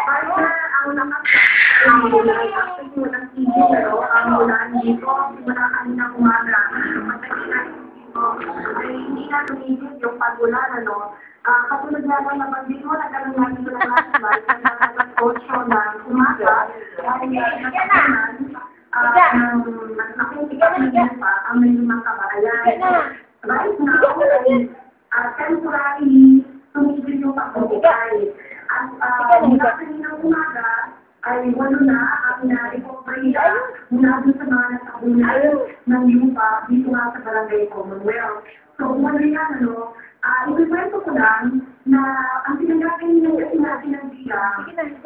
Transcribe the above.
Ang ng TV, pero ang mula dito, simula kanina umaga, ay hindi na tumigil yung pagula, ano. Katulad nga na nabanggit mo, nagkaroon natin ito ng last night, na coach show ng umaga, dahil nagkakaroon nakikita niyo pa ang may limang kabayan. Right now, temporary, tumigil yung pagkakitay. At mula kaninang umaga, ay walo na ang na-recovery mula dun sa mga nasakunan ng lupa dito nga sa Barangay Commonwealth. So, wala yan, ano, ikikwento ko lang na ang pinagaling ng kasi natin ng biya